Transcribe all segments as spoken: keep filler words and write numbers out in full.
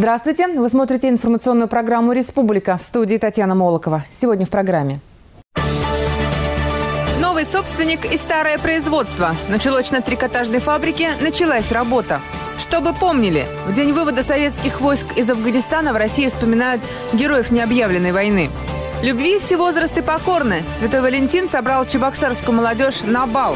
Здравствуйте! Вы смотрите информационную программу «Республика». В студии Татьяна Молокова. Сегодня в программе. Новый собственник и старое производство. На чулочно-трикотажной фабрике началась работа. Чтобы помнили, в день вывода советских войск из Афганистана в России вспоминают героев необъявленной войны. Любви все возрасты покорны. Святой Валентин собрал чебоксарскую молодежь на бал.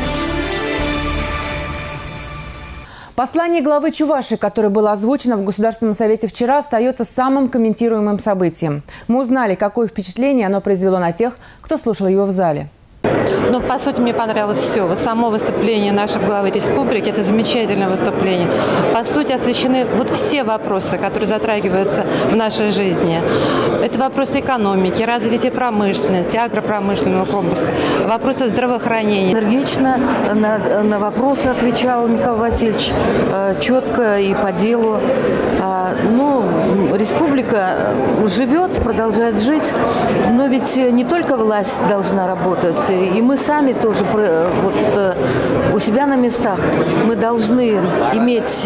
Послание главы Чувашии, которое было озвучено в Государственном совете вчера, остается самым комментируемым событием. Мы узнали, какое впечатление оно произвело на тех, кто слушал его в зале. Ну, по сути, мне понравилось все. Вот само выступление нашей главы республики – это замечательное выступление. По сути, освещены вот все вопросы, которые затрагиваются в нашей жизни. Это вопросы экономики, развития промышленности, агропромышленного комплекса, вопросы здравоохранения. Энергично на, на вопросы отвечал Михаил Васильевич, четко и по делу. Ну, республика живет, продолжает жить, но ведь не только власть должна работать, и мы сами тоже вот, у себя на местах мы должны иметь,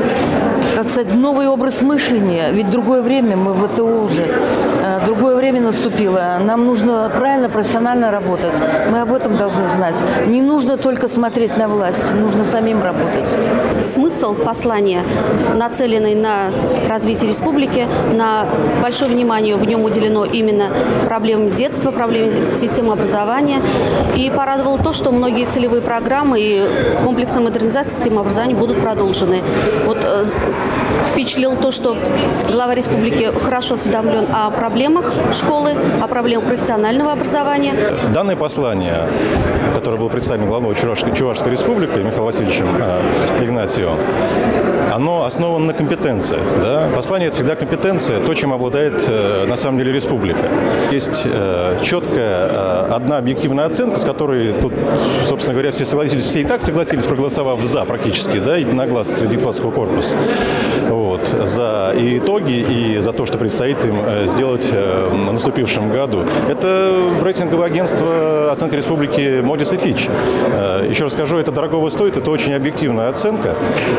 как сказать, новый образ мышления. Ведь другое время, мы в ВТО уже, другое время наступило. Нам нужно правильно, профессионально работать. Мы об этом должны знать. Не нужно только смотреть на власть, нужно самим работать. Смысл послания, нацеленный на развитие республики, на большое внимание в нем уделено именно проблемам детства, проблемам системы образования. И порадовало то, что многие целевые программы и комплексная модернизация системы образования будут продолжены. Вот э, впечатлило то, что глава республики хорошо осведомлен о проблемах школы, о проблемах профессионального образования. Данное послание, которое было представлено главой Чувашской, Чувашской республики Михаилом Васильевичем э, Игнатьевым, оно основано на компетенциях. Да? Послание – это всегда компетенция, то, чем обладает э, на самом деле республика. Есть э, четкая э, одна объективная оценка, с которой тут, собственно говоря, все согласились, все и так согласились, проголосовав за практически, да, единогласно среди депутатского корпуса. Вот, за и итоги, и за то, что предстоит им сделать в наступившем году. Это рейтинговое агентство оценки республики Moody's и Fitch. Еще раз скажу, это дорогого стоит, это очень объективная оценка,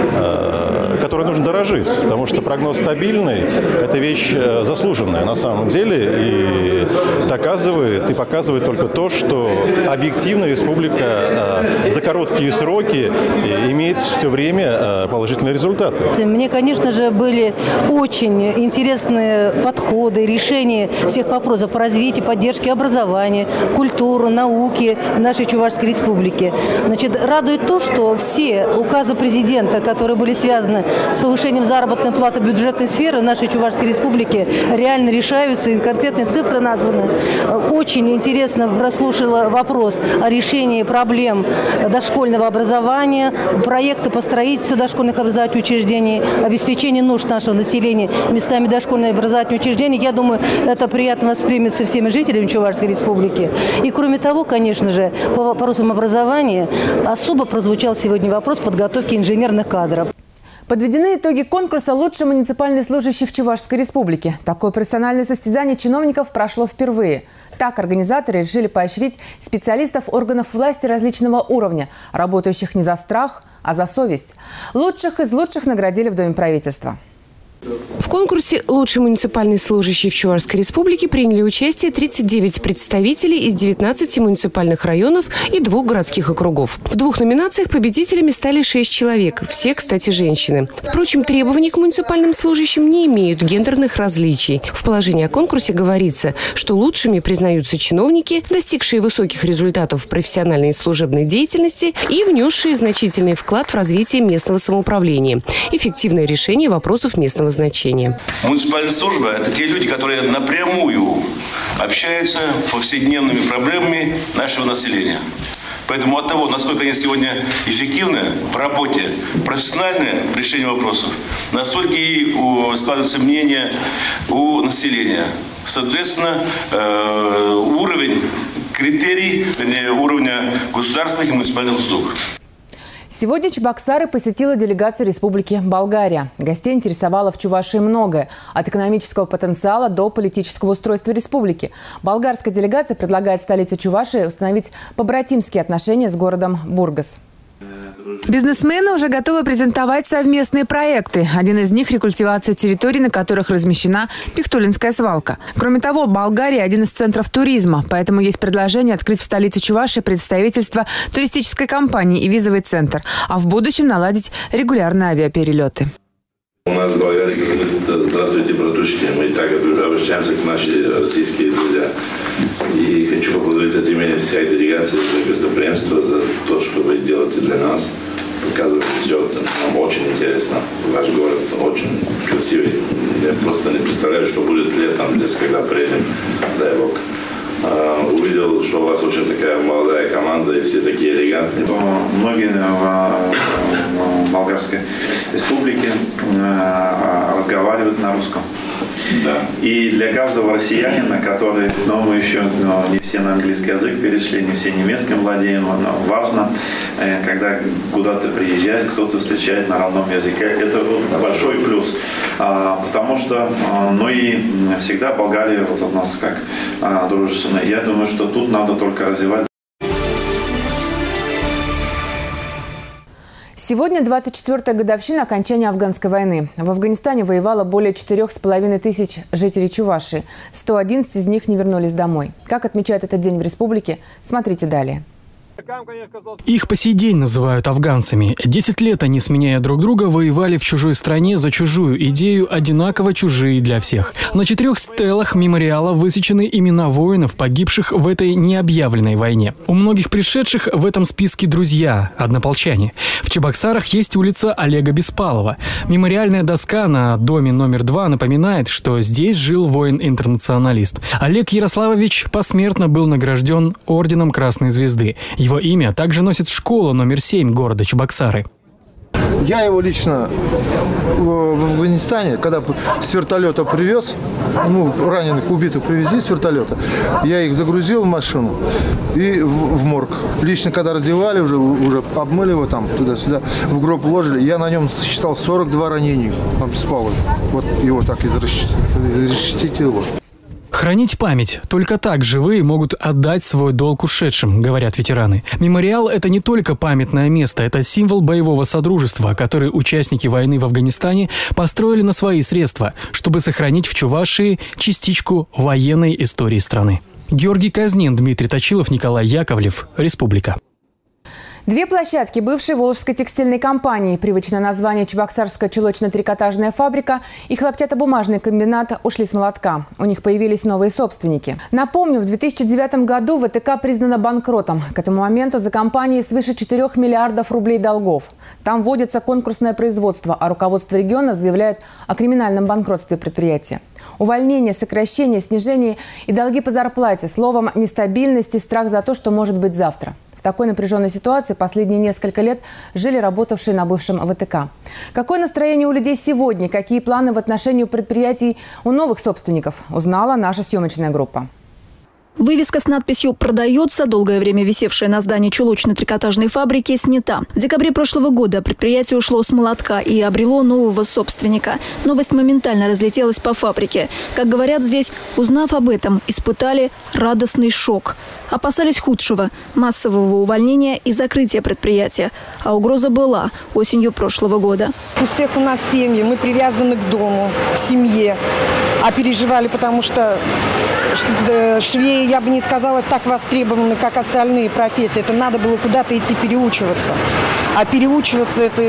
которой нужно дорожить, потому что прогноз стабильный, это вещь заслуженная на самом деле, и доказывает и показывает только то, что объективно республика за короткие сроки имеет все время положительные результаты. Мне, конечно же, были очень интересные подходы, решения всех вопросов по развитию, поддержке образования, культуры, науки нашей Чувашской республики. Значит, радует то, что все указы президента, которые были связаны с повышением заработной платы бюджетной сферы нашей Чувашской республики, реально решаются, и конкретные цифры названы. Очень интересно прослушала вопрос о решении проблем дошкольного образования, проекты по строительству дошкольных образовательных учреждений, обеспечение нужд нашего населения местами дошкольных образовательных учреждений. Я думаю, это приятно воспримется всеми жителями Чувашской республики. И кроме того, конечно же, по вопросам образования особо прозвучал сегодня вопрос подготовки инженерных кадров. Подведены итоги конкурса «Лучший муниципальный служащий в Чувашской республике». Такое профессиональное состязание чиновников прошло впервые. Так организаторы решили поощрить специалистов органов власти различного уровня, работающих не за страх, а за совесть. Лучших из лучших наградили в Доме правительства. В конкурсе «Лучший муниципальный служащий в Чувашской республике» приняли участие тридцать девять представителей из девятнадцати муниципальных районов и двух городских округов. В двух номинациях победителями стали шесть человек. Все, кстати, женщины. Впрочем, требования к муниципальным служащим не имеют гендерных различий. В положении о конкурсе говорится, что лучшими признаются чиновники, достигшие высоких результатов в профессиональной и служебной деятельности и внесшие значительный вклад в развитие местного самоуправления, эффективное решение вопросов местного значения. Муниципальная служба – это те люди, которые напрямую общаются с повседневными проблемами нашего населения. Поэтому от того, насколько они сегодня эффективны в работе, профессиональны в решении вопросов, настолько и складывается мнение у населения. Соответственно, уровень, критерий уровня государственных и муниципальных услуг. Сегодня Чебоксары посетила делегация Республики Болгария. Гостей интересовало в Чувашии многое – от экономического потенциала до политического устройства республики. Болгарская делегация предлагает столице Чувашии установить побратимские отношения с городом Бургас. Бизнесмены уже готовы презентовать совместные проекты. Один из них – рекультивация территорий, на которых размещена Пихтулинская свалка. Кроме того, Болгария – один из центров туризма, поэтому есть предложение открыть в столице Чувашии представительство туристической компании и визовый центр, а в будущем наладить регулярные авиаперелеты. У нас в Болгарии говорит: здравствуйте, братушки, мы так обращаемся к нашим российским друзьям. И хочу поблагодарить от имени всей делегации за гостеприимство, за то, что вы делаете для нас. Показываете все, нам очень интересно. Ваш город очень красивый. Я просто не представляю, что будет летом, здесь, когда приедем, дай Бог. Увидел, что у вас очень такая молодая команда и все такие элегантные. Многие в Болгарской республике разговаривают на русском. Да. И для каждого россиянина, который, ну, мы еще ну, не все на английский язык перешли, не все немецким владеем, но важно, когда куда-то приезжает, кто-то встречает на родном языке. Это большой плюс, потому что, ну и всегда Болгария вот у нас как дружественная. Я думаю, что тут надо только развивать. Сегодня двадцать четвёртая годовщина окончания афганской войны. В Афганистане воевало более четырёх с половиной тысяч жителей Чувашии. сто одиннадцать из них не вернулись домой. Как отмечают этот день в республике, смотрите далее. Их по сей день называют афганцами. Десять лет они, сменяя друг друга, воевали в чужой стране за чужую идею, одинаково чужие для всех. На четырех стелах мемориала высечены имена воинов, погибших в этой необъявленной войне. У многих пришедших в этом списке друзья, однополчане. В Чебоксарах есть улица Олега Беспалова. Мемориальная доска на доме номер два напоминает, что здесь жил воин-интернационалист. Олег Ярославович посмертно был награжден орденом Красной Звезды. Его имя также носит школа номер семь города Чебоксары. Я его лично в Афганистане, когда с вертолета привез, ну, раненых, убитых привезли с вертолета, я их загрузил в машину и в, в морг. Лично, когда раздевали, уже, уже обмыли его там, туда-сюда, в гроб ложили, я на нем сосчитал сорок два ранения. Он спал. Вот его так изрешетило. Хранить память. Только так живые могут отдать свой долг ушедшим, говорят ветераны. Мемориал – это не только памятное место, это символ боевого содружества, который участники войны в Афганистане построили на свои средства, чтобы сохранить в Чувашии частичку военной истории страны. Георгий Казнин, Дмитрий Точилов, Николай Яковлев. Республика. Две площадки бывшей Волжской текстильной компании, привычное название Чебоксарская чулочно-трикотажная фабрика и хлопчатобумажный комбинат ушли с молотка. У них появились новые собственники. Напомню, в две тысячи девятом году ВТК признана банкротом. К этому моменту за компанией свыше четырёх миллиардов рублей долгов. Там вводится конкурсное производство, а руководство региона заявляет о криминальном банкротстве предприятия. Увольнение, сокращение, снижение и долги по зарплате. Словом, нестабильность и страх за то, что может быть завтра. В такой напряженной ситуации последние несколько лет жили работавшие на бывшем ВТК. Какое настроение у людей сегодня? Какие планы в отношении предприятий у новых собственников? Узнала наша съемочная группа. Вывеска с надписью «Продается», долгое время висевшая на здании чулочно-трикотажной фабрики, снята. В декабре прошлого года предприятие ушло с молотка и обрело нового собственника. Новость моментально разлетелась по фабрике. Как говорят здесь, узнав об этом, испытали радостный шок. Опасались худшего – массового увольнения и закрытия предприятия. А угроза была осенью прошлого года. У всех у нас семьи, мы привязаны к дому, к семье. А переживали, потому что швеи, я бы не сказала, так востребованы, как остальные профессии. Это надо было куда-то идти переучиваться. А переучиваться это,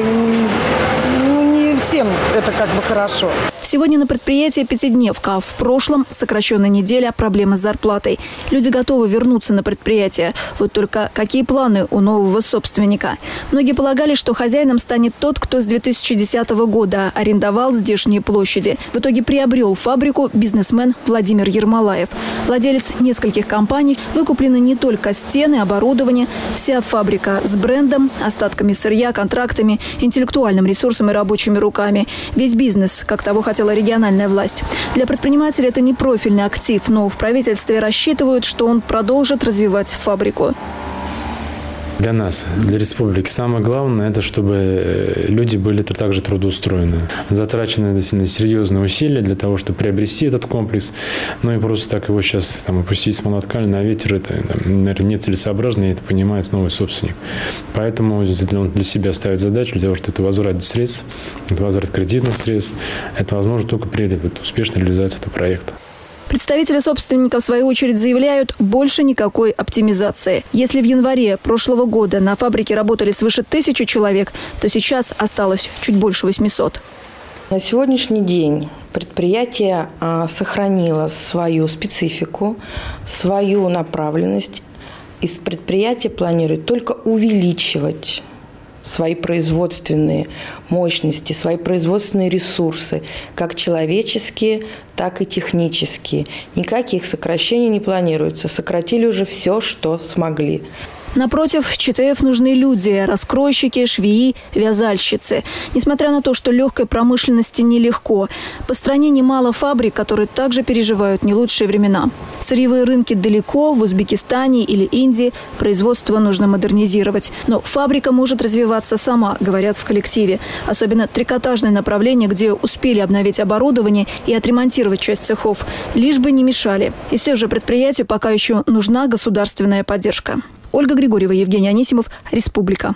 ну, не всем это как бы хорошо. Сегодня на предприятии пятидневка, а в прошлом сокращенная неделя, проблемы с зарплатой. Люди готовы вернуться на предприятие. Вот только какие планы у нового собственника? Многие полагали, что хозяином станет тот, кто с две тысячи десятого года арендовал здешние площади. В итоге приобрел фабрику бизнесмен Владимир Ермолаев. Владелец нескольких компаний, выкуплены не только стены, оборудование. Вся фабрика с брендом, остатками сырья, контрактами, интеллектуальным ресурсом и рабочими руками. Весь бизнес, как того хотела региональная власть. Для предпринимателя это не профильный актив, но в правительстве рассчитывают, что он продолжит развивать фабрику. для нас, для республики, самое главное, это чтобы люди были также трудоустроены. Затрачены достаточно серьезные усилия для того, чтобы приобрести этот комплекс. Ну и просто так его сейчас там, опустить с молотка на ветер, это, там, наверное, нецелесообразно, и это понимает новый собственник. Поэтому он для себя ставит задачу, для того, что это возврат средств, это возврат кредитных средств, это возможно только при вот, успешной реализации этого проекта. Представители собственников, в свою очередь, заявляют, больше никакой оптимизации. Если в январе прошлого года на фабрике работали свыше тысячи человек, то сейчас осталось чуть больше восьмисот. На сегодняшний день предприятие а, сохранило свою специфику, свою направленность. И предприятие планирует только увеличивать свои производственные мощности, свои производственные ресурсы, как человеческие, так и технические. Никаких сокращений не планируется. Сократили уже все, что смогли. Напротив, в ЧТФ нужны люди – раскройщики, швеи, вязальщицы. Несмотря на то, что легкой промышленности нелегко, по стране немало фабрик, которые также переживают не лучшие времена. Сырьевые рынки далеко, в Узбекистане или Индии, производство нужно модернизировать. Но фабрика может развиваться сама, говорят в коллективе. Особенно трикотажное направление, где успели обновить оборудование и отремонтировать часть цехов, лишь бы не мешали. И все же предприятию пока еще нужна государственная поддержка. Ольга Григорьева, Евгений Анисимов, Республика.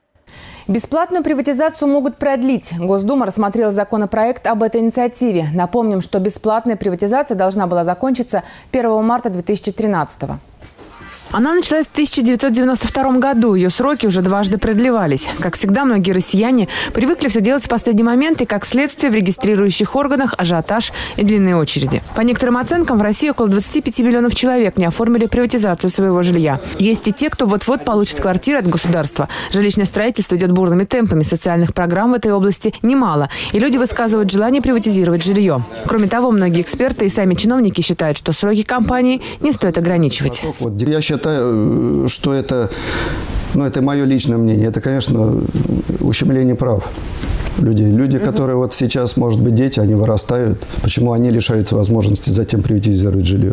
Бесплатную приватизацию могут продлить. Госдума рассмотрела законопроект об этой инициативе. Напомним, что бесплатная приватизация должна была закончиться первого марта две тысячи тринадцатого. Она началась в тысяча девятьсот девяносто втором году. Ее сроки уже дважды продлевались. Как всегда, многие россияне привыкли все делать в последний момент и, как следствие, в регистрирующих органах ажиотаж и длинные очереди. По некоторым оценкам, в России около двадцати пяти миллионов человек не оформили приватизацию своего жилья. Есть и те, кто вот-вот получит квартиры от государства. Жилищное строительство идет бурными темпами. Социальных программ в этой области немало. И люди высказывают желание приватизировать жилье. Кроме того, многие эксперты и сами чиновники считают, что сроки кампании не стоит ограничивать. Я считаю, что это, ну, это мое личное мнение, это, конечно, ущемление прав людей. Люди, которые вот сейчас, может быть, дети, они вырастают, почему они лишаются возможности затем приватизировать жилье?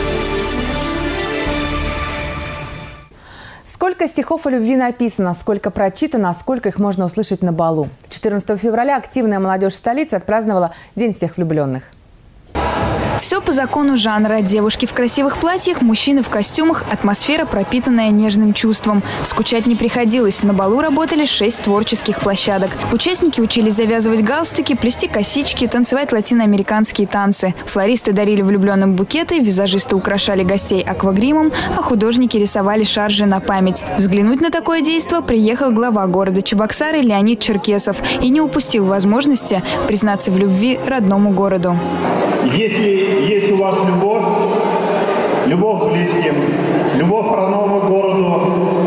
Сколько стихов о любви написано, сколько прочитано, а сколько их можно услышать на балу. четырнадцатого февраля активная молодежь столицы отпраздновала День всех влюбленных. Все по закону жанра. Девушки в красивых платьях, мужчины в костюмах. Атмосфера, пропитанная нежным чувством. Скучать не приходилось. На балу работали шесть творческих площадок. Участники учились завязывать галстуки, плести косички, танцевать латиноамериканские танцы. Флористы дарили влюбленным букеты, визажисты украшали гостей аквагримом, а художники рисовали шаржи на память. Взглянуть на такое действо приехал глава города Чебоксары Леонид Черкесов и не упустил возможности признаться в любви родному городу. Если есть у вас любовь, любовь к близким, любовь к родному городу,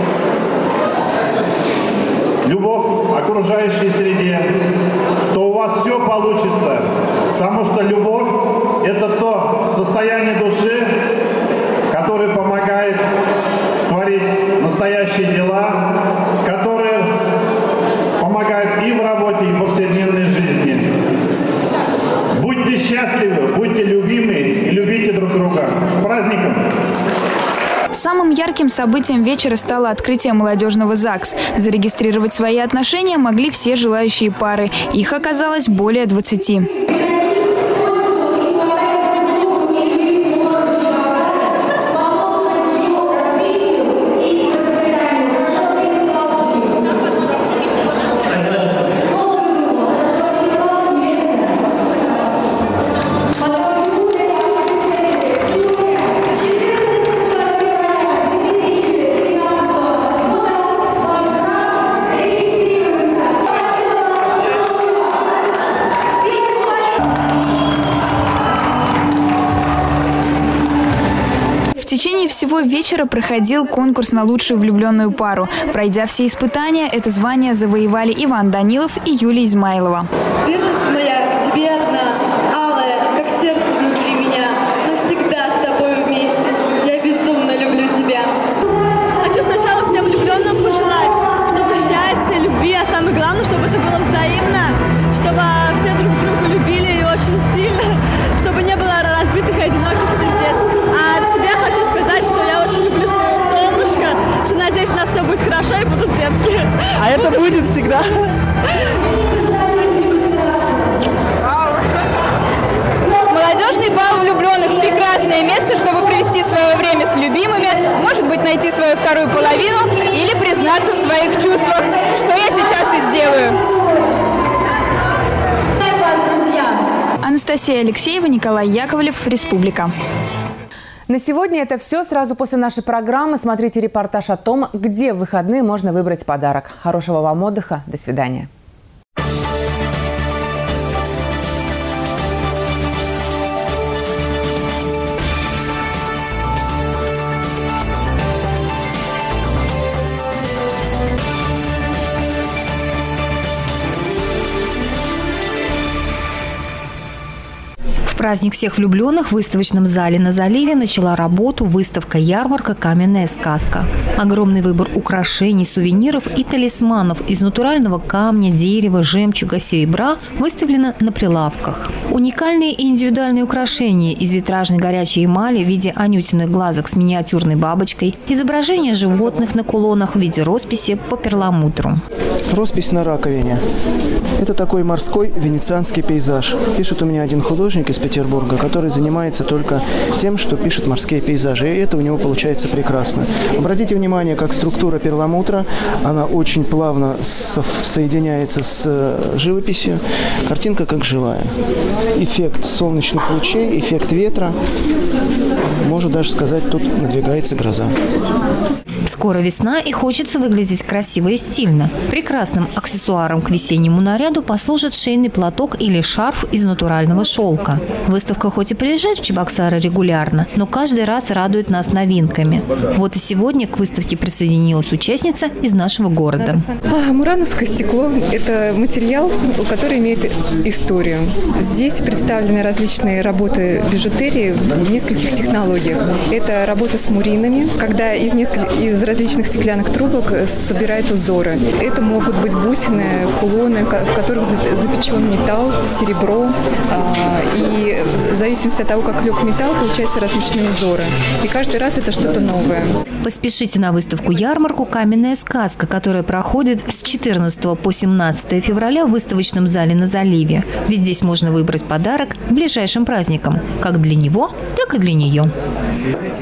любовь к окружающей среде, то у вас все получится. Потому что любовь – это то состояние души, которое помогает творить настоящие дела, которые помогают и в работе, и в повседневной жизни. Будьте счастливы, будьте любимы и любите друг друга. С праздником! Самым ярким событием вечера стало открытие молодежного ЗАГС. Зарегистрировать свои отношения могли все желающие пары. Их оказалось более двадцати. В течение всего вечера проходил конкурс на лучшую влюбленную пару. Пройдя все испытания, это звание завоевали Иван Данилов и Юлия Измайлова. Верность моя к тебе одна, алая, как сердце внутри меня, навсегда с тобой вместе. Я безумно люблю тебя. Хочу сначала всем влюбленным пожелать, чтобы счастья, любви, а самое главное, чтобы это было взаимно, чтобы все друг друга любили и очень сильно, чтобы не было разбитых и одиноких сердец. А от себя хочу сказать, что я очень люблю своего солнышка, что надеюсь, у нас все будет А это будет всегда. Молодежный бал влюбленных – прекрасное место, чтобы провести свое время с любимыми, может быть, найти свою вторую половину или признаться в своих чувствах, что я сейчас и сделаю. Анастасия Алексеева, Николай Яковлев, Республика. На сегодня это все. Сразу после нашей программы смотрите репортаж о том, где в выходные можно выбрать подарок. Хорошего вам отдыха. До свидания. В праздник всех влюбленных в выставочном зале на заливе начала работу выставка-ярмарка «Каменная сказка». Огромный выбор украшений, сувениров и талисманов из натурального камня, дерева, жемчуга, серебра выставлено на прилавках. Уникальные и индивидуальные украшения из витражной горячей эмали в виде анютиных глазок с миниатюрной бабочкой, изображения животных на кулонах в виде росписи по перламутру. Роспись на раковине. Это такой морской венецианский пейзаж. Пишет у меня один художник из Петербурга, который занимается только тем, что пишет морские пейзажи. И это у него получается прекрасно. Обратите внимание, как структура перламутра, она очень плавно со- соединяется с живописью. Картинка как живая. Эффект солнечных лучей, эффект ветра. Можно даже сказать, тут надвигается гроза. Скоро весна, и хочется выглядеть красиво и стильно. Прекрасным аксессуаром к весеннему наряду послужит шейный платок или шарф из натурального шелка. Выставка хоть и приезжает в Чебоксары регулярно, но каждый раз радует нас новинками. Вот и сегодня к выставке присоединилась участница из нашего города. А, мурановское стекло – это материал, который имеет историю. Здесь представлены различные работы бижутерии в нескольких технологиях. Это работа с муринами, когда из, нескольких, из различных стеклянных трубок собирают узоры. Это могут быть бусины, кулоны, в которых запечен металл, серебро. И в зависимости от того, как лег металл, получаются различные узоры. И каждый раз это что-то новое. Поспешите на выставку-ярмарку «Каменная сказка», которая проходит с четырнадцатого по семнадцатое февраля в выставочном зале на заливе. Ведь здесь можно выбрать подарок к ближайшим праздникам, как для него, так и для нее.